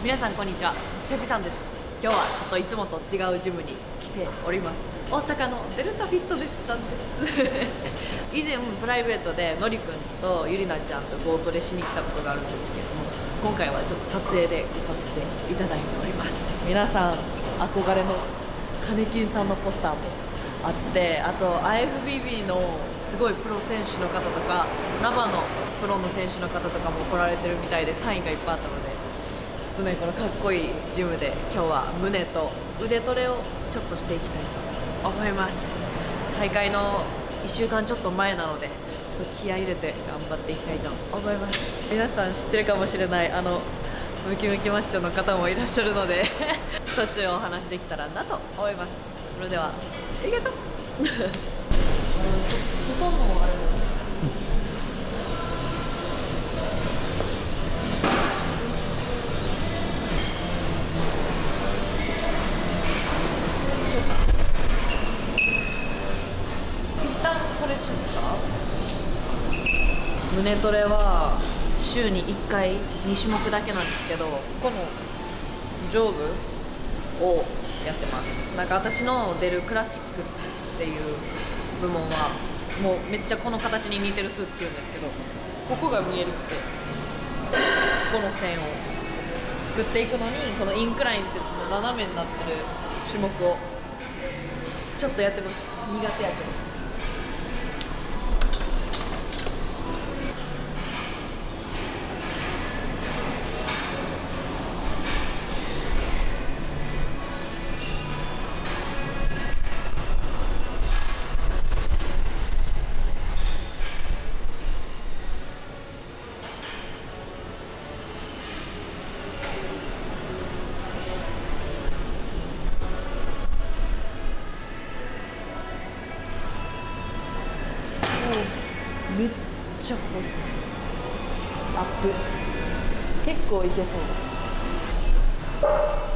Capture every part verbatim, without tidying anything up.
皆さんこんにちは、チャクさんです。今日はちょっといつもと違うジムに来ております。大阪のデルタフィットネスさんです以前プライベートでのりくんとゆりなちゃんとボートレしに来たことがあるんですけども、今回はちょっと撮影で来させていただいております。皆さん憧れのカネキンさんのポスターもあって、あと アイエフビービー のすごいプロ選手の方とかナバのプロの選手の方とかも来られてるみたいで、サインがいっぱいあったので、ちょっとねこのかっこいいジムで今日は胸と腕トレをちょっとしていきたいと思います。大会のいっしゅうかんちょっと前なので、ちょっと気合い入れて頑張っていきたいと思います。皆さん知ってるかもしれないあのムキムキマッチョの方もいらっしゃるので途中お話できたらなと思います。それでは行きましょう外もあれ胸トレは週にいっかいにしゅもくだけなんですけど、この上部をやってます。なんか私の出るクラシックっていう部門はもうめっちゃこの形に似てるスーツ着るんですけど、ここが見えるくてこの線を作っていくのに、このインクラインって斜めになってる種目をちょっとやってます。苦手やけど。めっちゃこうですね、アップ結構いけそうだ。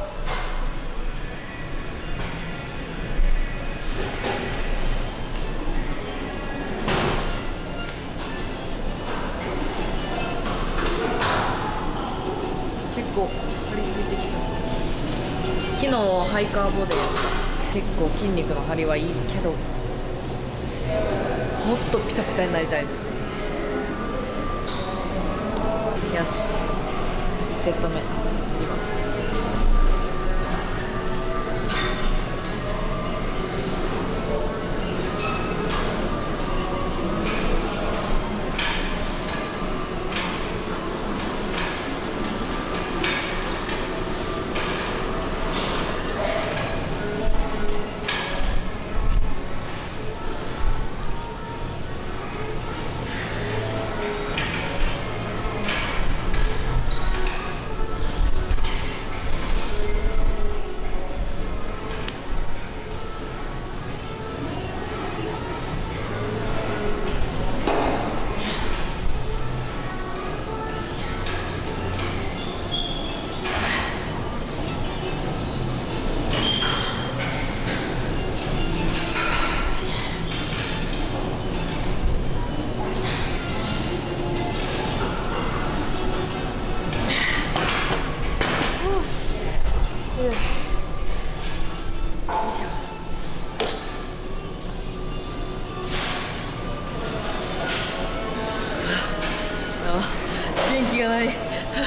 結構張り付いてきた。昨日ハイカーボで結構筋肉の張りはいいけど、もっとピタピタになりたいですね。よし、セット目いきます。元気がない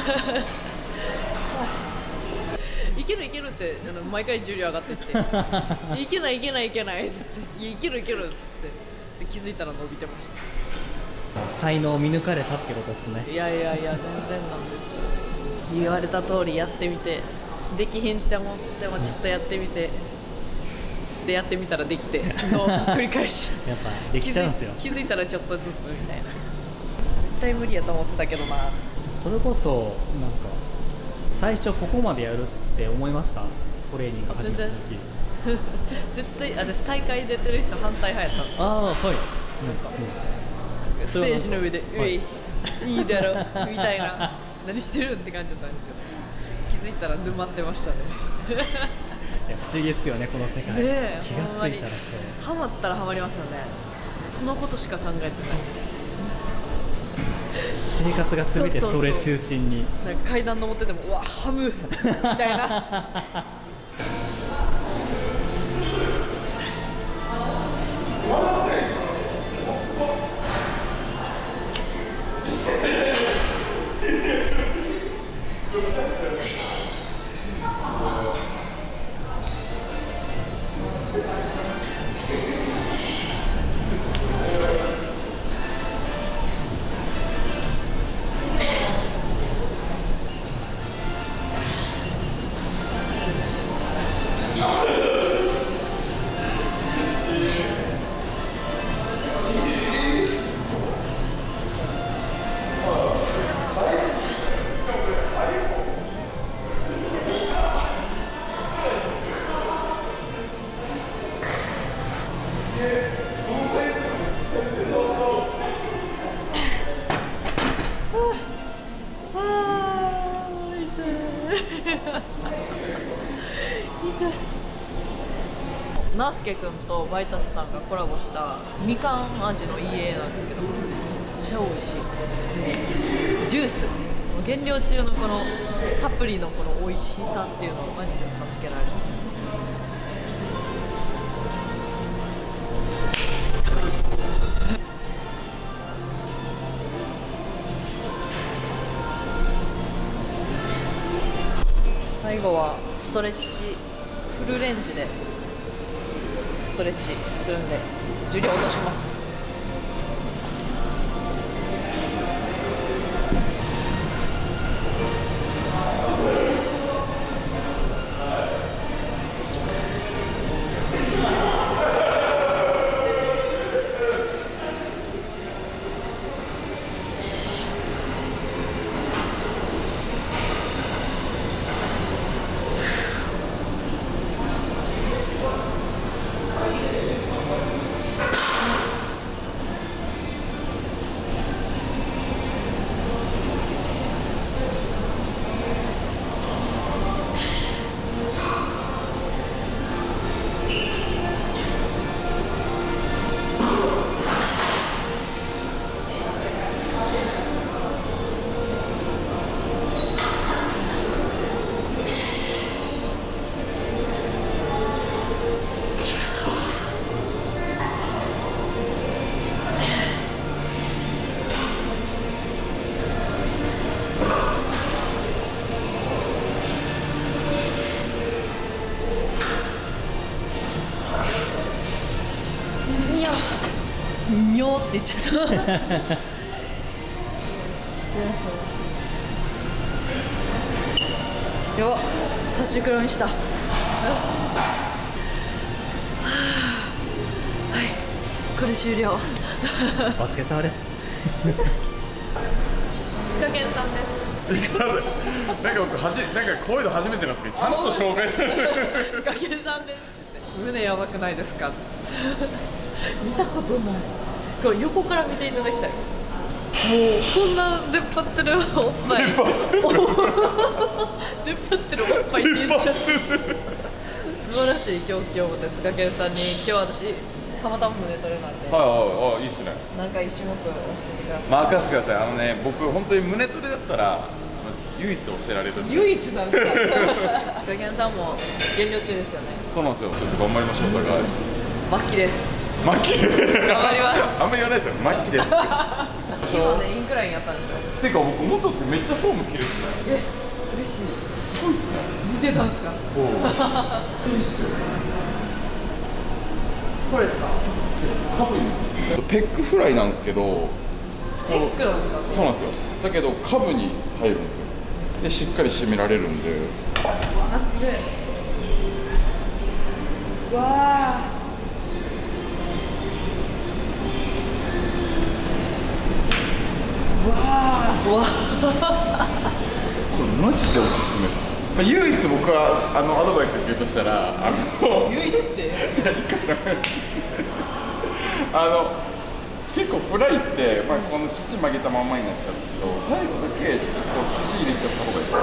いけるいけるってあの毎回重量上がってっていけないいけないいけないっつっていけるいけるっつって気づいたら伸びてました。 才能を見抜かれたってことですね。 いやいやいや、全然なんです。言われた通りやってみて、できひんって思ってもちょっとやってみて、でやってみたらできての繰り返しやっぱできちゃうんですよ。 気づいたらちょっとずつみたいな。絶対無理やと思ってたけどな。 それこそなんか最初ここまでやるって思いました？トレーニング始めた時絶対私大会出てる人反対派やったんです。 ああ、はい。なんか、 うん、ステージの上で「うい、いいだろ」みたいな何してるんって感じだったんですけど、気づいたら沼ってましたねいや不思議ですよね、この世界。 ねえ、 気がついたらそう。 ハマったらハマりますよね。そのことしか考えてない生活が全てそれ中心に。 なんか階段登っててもうわハムみたいな。ナースケくんとバイタスさんがコラボしたみかん味の家なんですけど、めっちゃ美味しい。ジュース減量中のこのサプリのこの美味しさっていうのをマジで助けられる。最後はストレッチフルレンジでストレッチするんで重量落とします。にょーって言っちゃったよっ立ちくらみした。はいこれ終了。 お疲れ様です。 塚健さんです。 なんか僕はじなんかこういうの初めてなんですけど、ちゃんと紹介する。 塚健さんです。胸やばくないですか。見たことない。これ横から見ていただきたい。もうこんな出っ張ってるおっぱい。出っ張ってるおっぱいって言っちゃった。素晴らしい狂気を持って塚健さんに今日私たまたま胸トレなんで。 はいはいはい、いいっすね。 なんか一種目教えてください。 任せてください。あのね、僕本当に胸トレだったら唯一教えられる。 唯一なんですか。塚健さんも減量中ですよね。 そうなんですよ。ちょっと頑張りましょう。お互い。 末期です。 末期で。 頑張ります。 あんま言わないですよ。末期です。 今ねインクラインやったんですよ。 ていうか僕思ったんですけどめっちゃフォーム綺麗ですね。 え、嬉しい。 すごいっすね。 見てたんですか。 おお。いいっすよ。 これですか。 多分ペックフライなんですけど。 ペックなんですか。 そうなんですよ。だけど下部に入るんですよ。でしっかり締められるんで。 あ、すげえ。わあ。わあ。わあ。 これマジでおすすめです。まあ、唯一僕はあのアドバイスを言うとしたら、あの唯一っていや一個しかない。あの結構フライって、まあ、この肘曲げたまんまになっちゃうんですけど、最後だけちょっとこう肘入れちゃった方がいいです。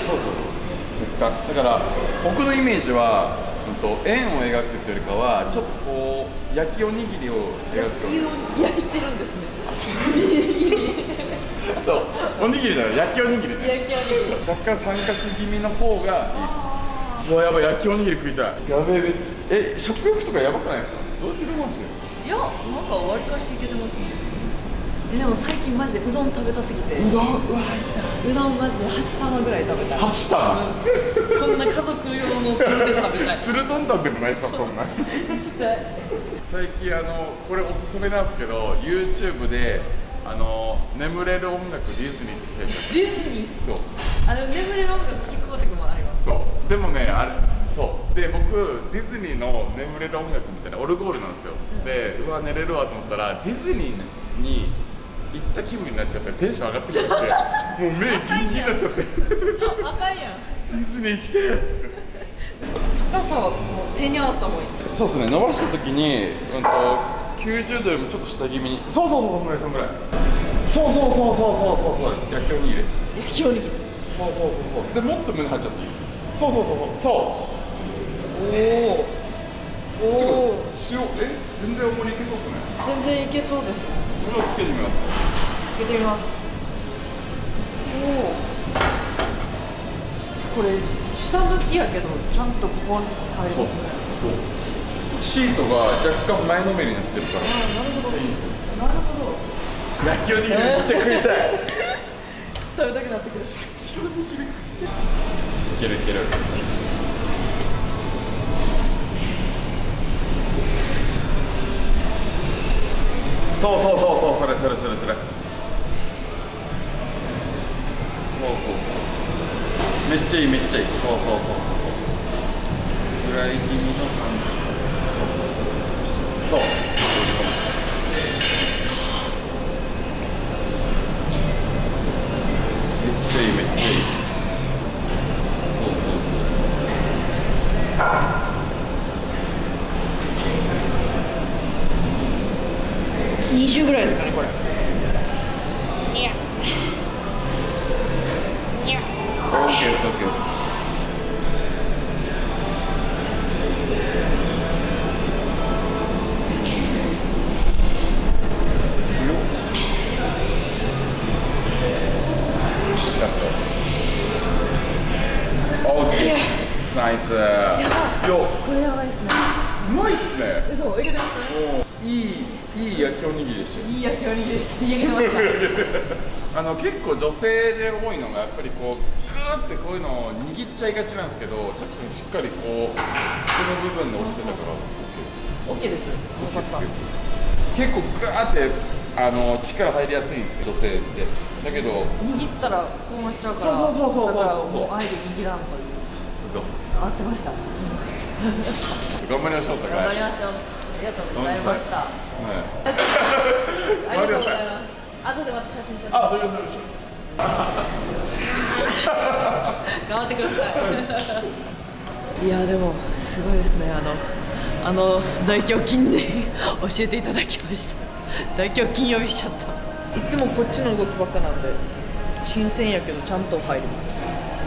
そうそうだから僕のイメージは、うん、と円を描くというよりかはちょっとこう焼きおにぎりを描く。 焼きを焼いてるんですね。 そうおにぎりだよ、焼きおにぎり。 焼きおにぎり。 若干三角気味の方がいいです。もうやばい、焼きおにぎり食いたい。やべえ、めっちゃえ食欲とかやばくないですか？どうやって我慢してるんですか？ いや、なんかわりかしいけてますね。え、でも最近マジでうどん食べたすぎて。 うどん、うわ、 うどんマジではち玉ぐらい食べたい。 はち玉。 こんな家族用のトルで食べたい。 つるどんどんでもないさ、そんな。 行きたい。 最近あのこれおすすめなんですけど、 YouTube であの眠れる音楽ディズニーってしてるんですよ。 ディズニー。 そうあの眠れる音楽聴くこともあります。 そうでもね、あれそうで僕ディズニーの眠れる音楽みたいなオルゴールなんですよ、うん、でうわ寝れるわと思ったらディズニーに行った気分になっちゃってテンション上がってきちゃってもう目ギンギンになっちゃってあかんやん。 ディズニー行きたいやつって高さはもう手に合わせた方がいいですよ。 そうですね、伸ばした時に、うん、ときゅうじゅうどよりもちょっと下気味に、そうそうそう、そんぐらいそんぐらい、そうそうそうそうそうそうそう、焼きおにぎり、 焼きおにぎり。 そうそうそうそう、でもっと胸張っちゃっていいです。そうそうそうそうそう。 おお。おお。 塩、え、全然重りいけそうですね。 全然いけそうです。 これをつけてみますか。 つけてみます。おお。これ下向きやけどちゃんとここに入る。そう。 そう。シートが若干前のめりになってるから。ああ、 なるほど。 いいんですよ。 なるほど。 焼きおにぎりめっちゃ食いたい。 食べたくなってくる。焼きおにぎり。いけるいける。そうそうそうそう、それそれそれそれ。そうそうそうそうそう。めっちゃいいめっちゃいい。そうそうそうそうそう。フライ気味のサンド。そうそう。そう。めっちゃいいめっちゃいい。そうそうそうそうそうそう。 に周ぐらいですかねこれ。いや。いや。 オーケーですオーケーです。強っ。ラスト。オーケーです。ナイス。 やばい。 よ。 これやばいですね。 うまいっすね。 嘘、いけてます。 いいいい焼きおにぎりでしたよ。 いい焼きおにぎりです。いけてました。 あの結構女性で多いのがやっぱりこうグーってこういうのを握っちゃいがちなんですけど、チャップさんしっかりこうこの部分で押してたから OK です。 OK です。 OK です。結構グーってあの力入りやすいんですけど女性ってだけど握ったらこうなっちゃうから、 そうそうそうそうそうそうだからもうあえて握らんという。 さすが合ってました。 頑張りましょう。 頑張りましょう。ありがとうございました。 はい、 ありがとうございます。後でまた写真撮って。 あ、撮りましょう。 頑張ってください。いやでもすごいですね。あのあの大胸筋で教えていただきました。大胸筋呼びしちゃった。いつもこっちの動きばっかなんで新鮮やけどちゃんと入ります。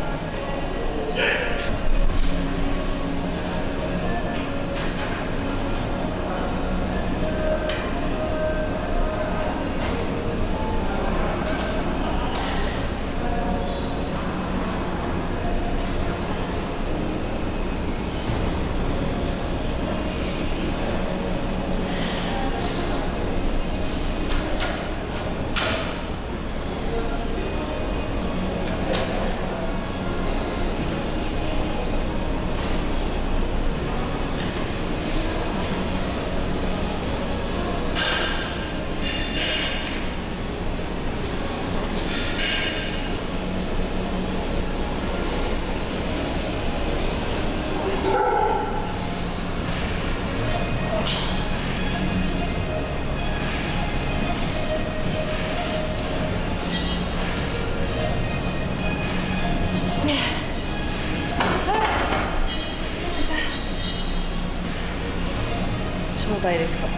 超ダイレクト。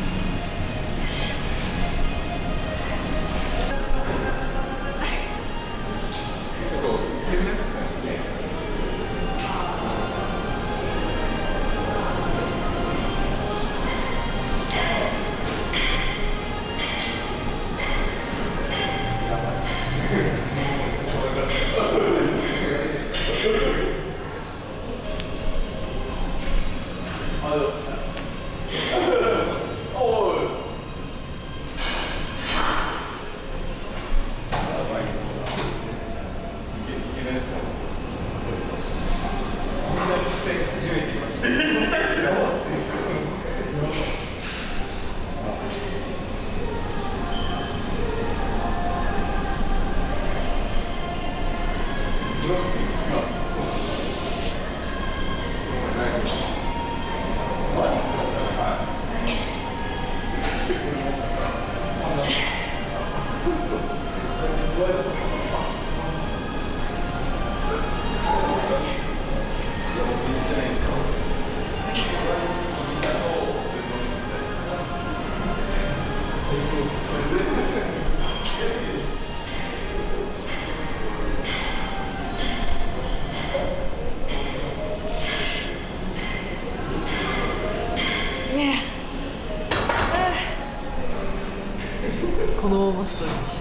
このままストレッチ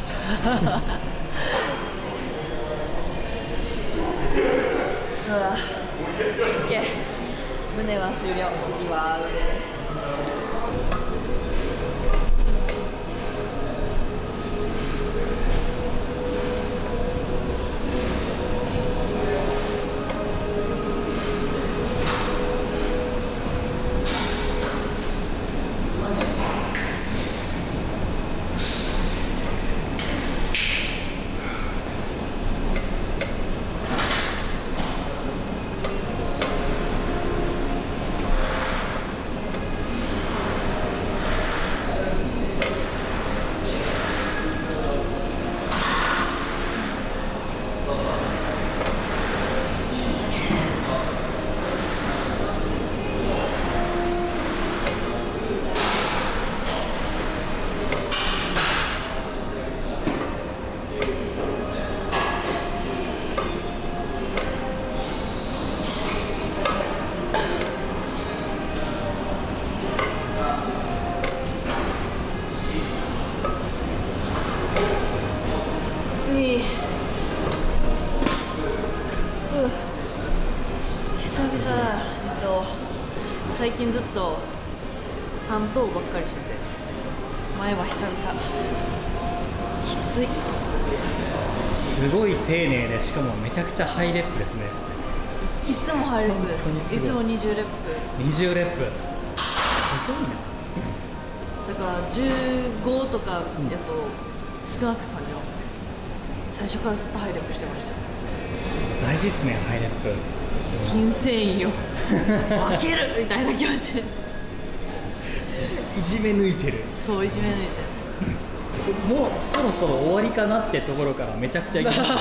うわ OK 胸は終了。次は腕です。最近ずっとさん頭ばっかりしてて、前は久々きつい。 すごい丁寧で、しかもめちゃくちゃハイレップですね。 いつもハイレップです。いつもにじゅうレップ。 にじゅうレップ。すごいな。だからじゅうごとかやと少なく感じますね。最初からずっとハイレップしてました。 大事っすね、ハイレップ。 筋繊維を分けるみたいな気持ちでいじめ抜いてる。 そう、いじめ抜いてる。 もうそろそろ終わりかなってところからめちゃくちゃいきます本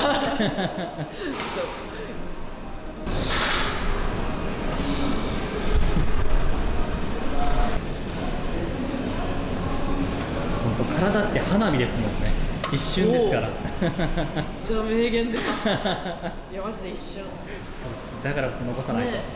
当体って花火ですもんね。一瞬ですからじゃあ名言出たいやマジで一瞬。 だからこそ残さないと、ね。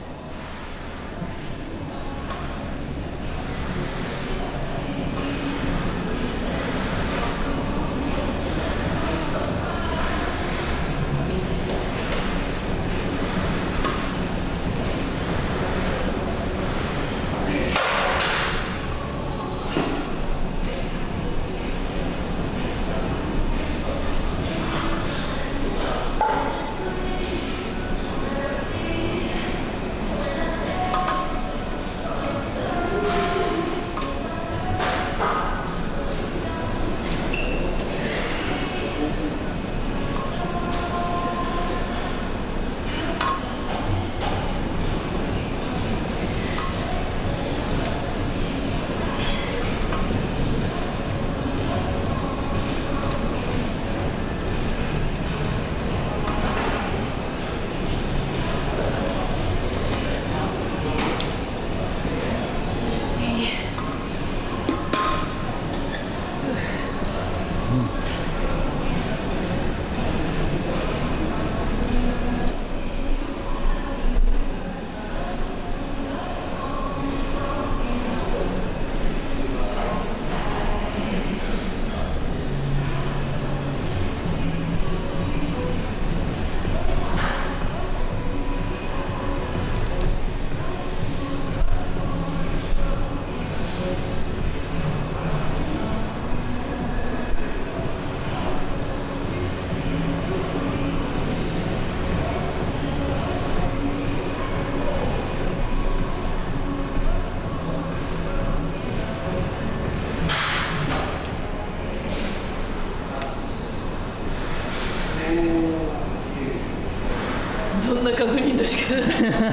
どんな確認の仕方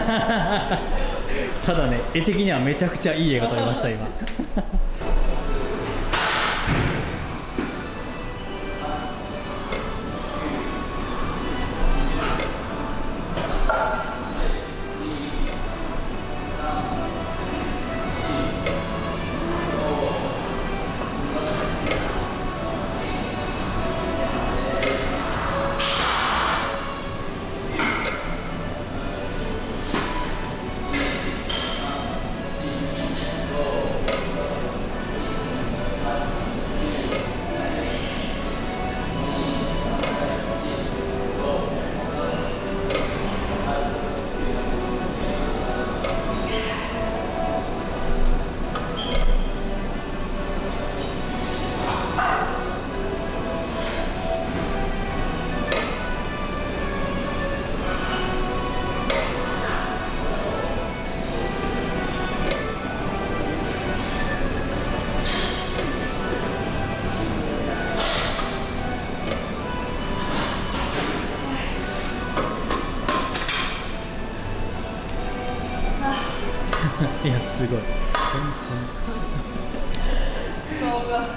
ただね、絵的にはめちゃくちゃいい絵が撮れました今。いやすごい。 顔が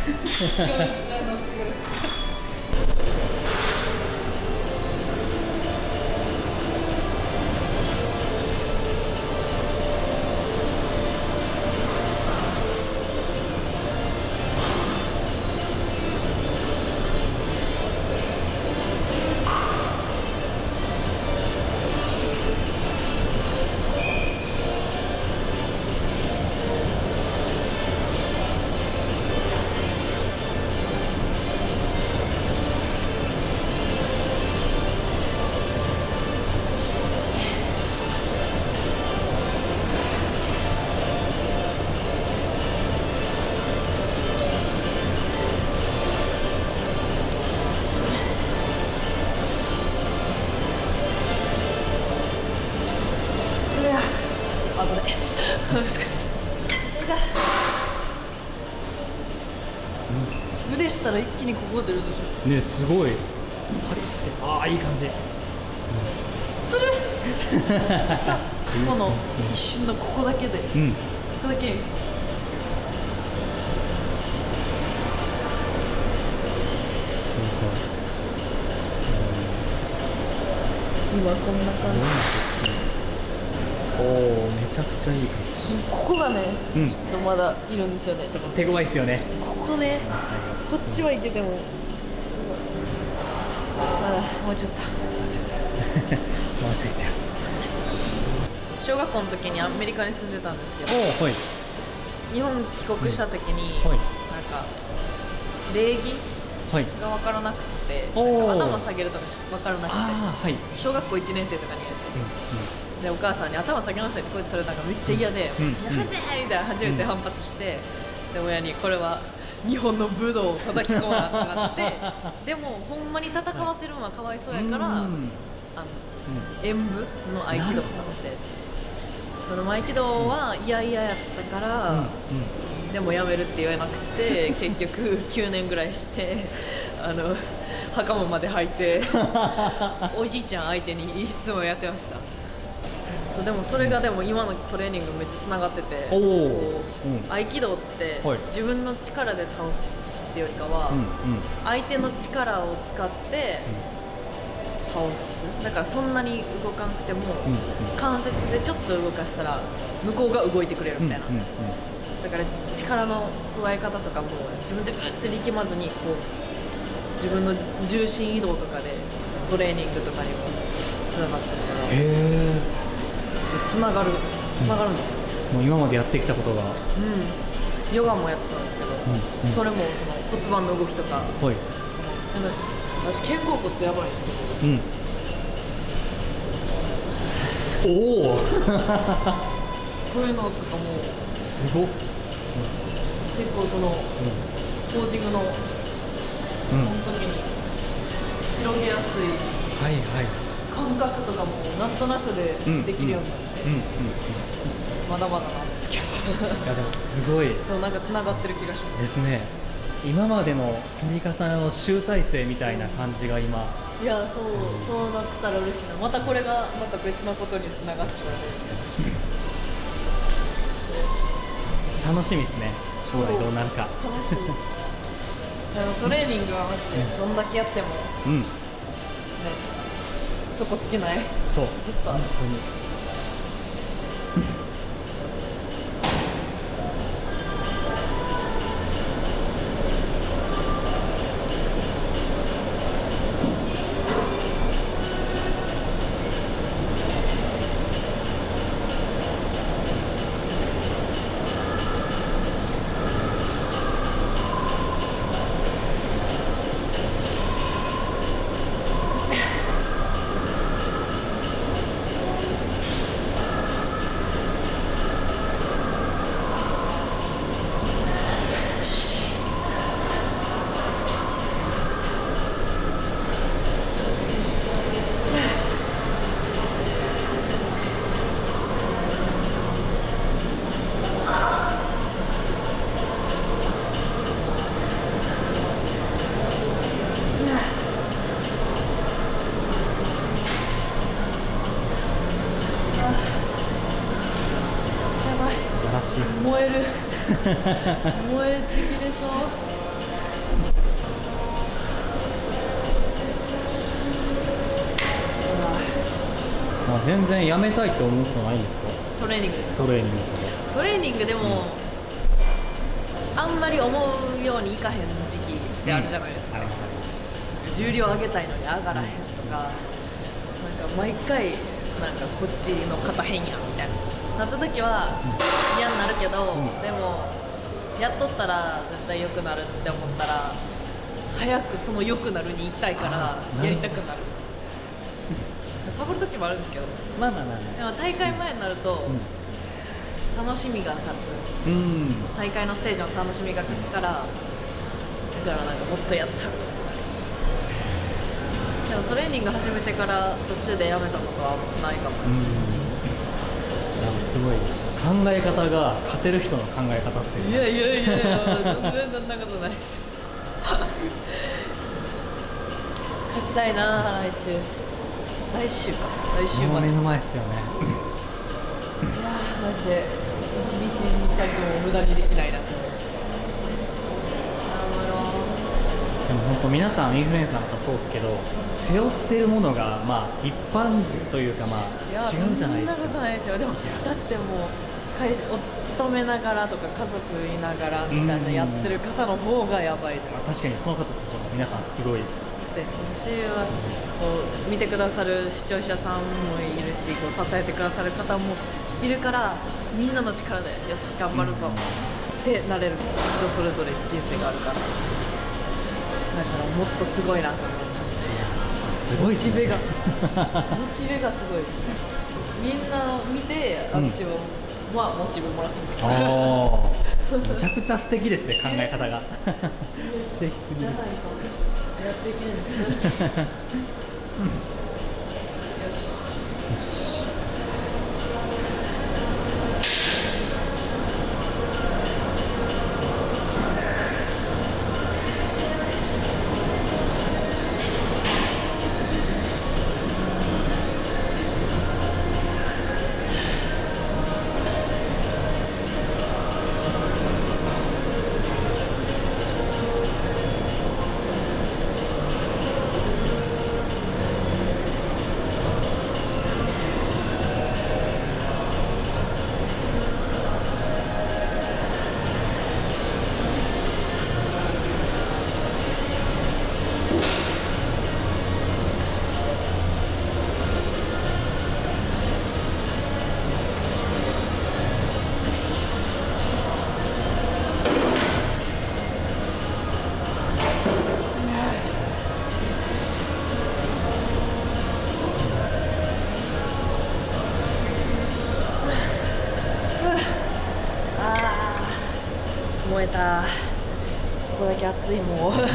腕したら一気にここ出るでしょ。 ね、すごい。ああ、いい感じ。 する。この一瞬のここだけで。うん。ここだけです。今こんな感じ。 おお、めちゃくちゃいい感じ。 ここがね、 うん、 ちょっとまだいるんですよね。 手強いですよね。 ここね、こっちはいけても、まだもうちょっと。 もうちょいですよ。 小学校の時にアメリカに住んでたんですけど、 はい、 日本帰国した時に、 うん、はい、 なんか礼儀が分からなくて、はい、頭下げるとか分からなくて、はい、小学校いちねん生とかにやって、うんうん、でお母さんに頭下げなさいって声されたのがめっちゃ嫌で、うん、やめてみたいな初めて反発して、うん、で親にこれは日本の武道を叩き込まなくなってでもほんまに戦わせるのはかわいそうやから、はい、あの、うん、演舞の合気道なので、その合気道は嫌々やったから、うんうん、でもやめるって言えなくて結局きゅうねんぐらいしてあの袴まで履いておじいちゃん相手にいつもやってました。そうでもそれがでも今のトレーニングめっちゃつながってて、こう、うん、合気道って、はい、自分の力で倒すっていうよりかは、うんうん、相手の力を使って倒す。だからそんなに動かなくても、うんうん、関節でちょっと動かしたら向こうが動いてくれるみたいな、うんうんうん、だから力の加え方とかも自分でグッて力まずにこう自分の重心移動とかでトレーニングとかにもつながってるから、へー、つながる、つながるんですよ、 うん、もう今までやってきたことが、うん、 ヨガもやってたんですけど、うんうん、それもその骨盤の動きとか、はい、その私肩甲骨やばいんですけど、うん、おおこういうのとかもすごっ、うん、 結構その、うん、ポージングの、うん、その時に広げやすい、 はいはい、 感覚とかもなんとなくでできるようになって、まだまだなんですけどいやでもすごいそう、なんかつながってる気がしますですね。今までの積み重ねの集大成みたいな感じが今いや、そう、そうなってたら嬉しいな。またこれがまた別のことにつながってしまう嬉しい。 楽しみですね、将来どうなるか。 楽しい。あのトレーニングはマジでどんだけやってもね、 うん、 そこ尽きない。 そう、 ずっと本当に。 燃える燃えちぎれそう。 まあ全然やめたいって思うことないんですか？ トレーニングですか？ トレーニングとか。 トレーニングでも、うん、あんまり思うようにいかへん時期ってあるじゃないですか、うん、ありますあります。重量上げたいのに上がらへんとか、うん、なんか毎回なんかこっちの肩変やんみたいななった時は嫌になるけど、うん、でもやっとったら絶対良くなるって思ったら早くその良くなるに行きたいからやりたくなる。サボる時もあるんですけど、 まあまあまあ、 でも大会前になると、うん、楽しみが勝つ、うん、大会のステージの楽しみが勝つから、だからなんかもっとやったるけど、トレーニング始めてから途中でやめたことはないかも。うん、 なんかすごい考え方が勝てる人の考え方っすよね。 いやいやいやいや、全然そんなことない勝ちたいな、来週来週か来週もう目の前っすよね。いやーマジで一日にたりとも無駄にできないなと思います。 でも本当皆さんインフルエンサーの方そうですけど、背負ってるものがまあ一般人というかまあ違うじゃないですか。 そんなことないですよ。でもだってもう会お勤めながらとか家族いながらみたいなやってる方の方がやばいです。 確かにその方たちも皆さんすごい。 で私はこう見てくださる視聴者さんもいるし、こう支えてくださる方もいるから、みんなの力でよし頑張るぞってなれる人それぞれ人生があるから、だからもっとすごいなと思いますね。 すごいですね。 モチベがモチベがすごいですね。みんな見て私は、うん、まあモチベもらってます。 めちゃくちゃ素敵ですね、考え方が素敵すぎる。 じゃないかやっていけるんです。よし。燃えた。ここだけ暑いもん今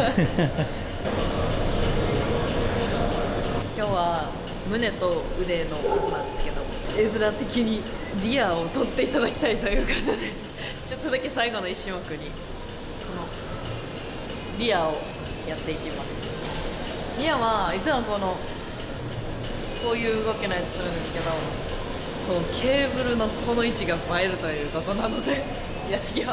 日は胸と腕の数なんですけど、絵面的にリアを取っていただきたいということでちょっとだけ最後のいち種目にこのリアをやっていきます。 ミヤはいつもこのこういう動きのやつするんですけど、このケーブルのこの位置が映えるということなのでやってきます。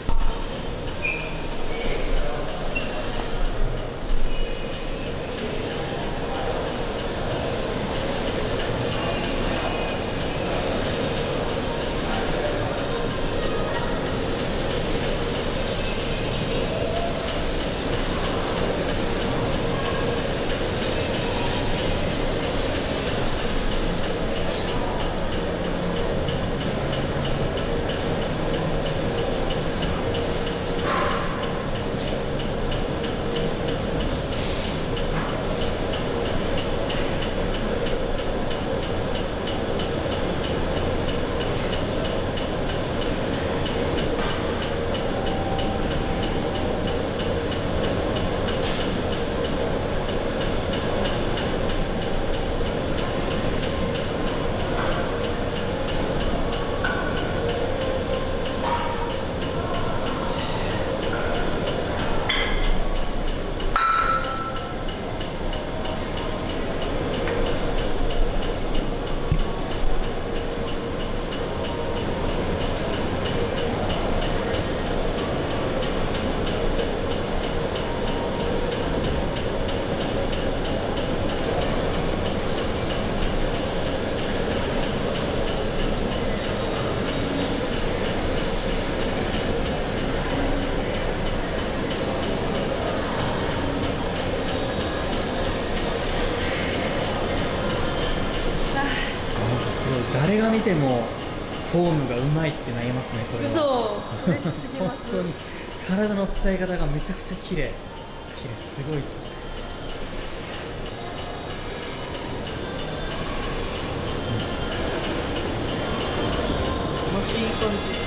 誰が見てもフォームがうまいってなりますね。これは嘘、嬉しすぎます。 本当に体の使い方がめちゃくちゃ綺麗綺麗、すごいっす。 気持ちいい感じ。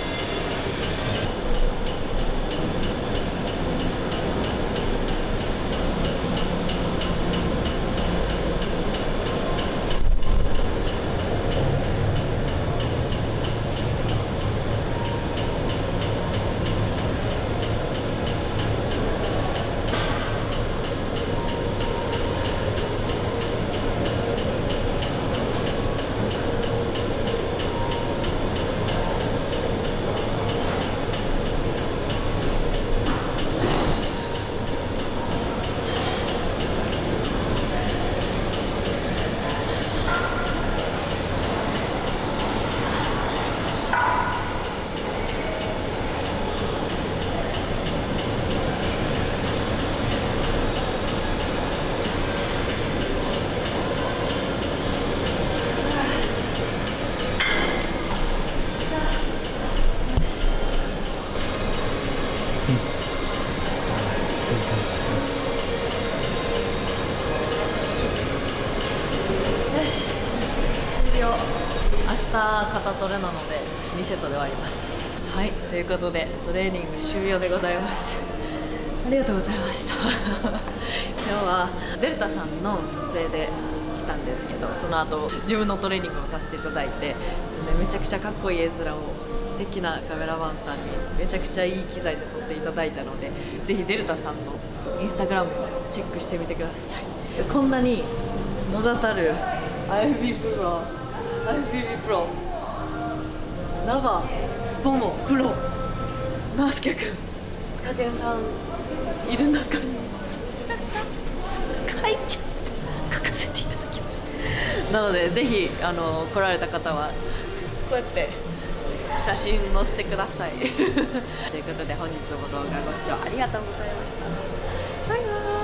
明日肩トレなのでにセットで終わります。はい、ということでトレーニング終了でございます。ありがとうございました今日はデルタさんの撮影で来たんですけど、その後自分のトレーニングをさせていただいて、めちゃくちゃかっこいい絵面を素敵なカメラマンさんにめちゃくちゃいい機材で撮っていただいたので、ぜひデルタさんのインスタグラムをチェックしてみてください。こんなに名だたる アイエフビー プロ アイエフビー プロラバスポモプロナースケ君塚健さんいる中に書いちゃった書かせていただきました。なのでぜひあの来られた方はこうやって写真載せてくださいということで本日も動画ご視聴ありがとうございました。バイバーイ。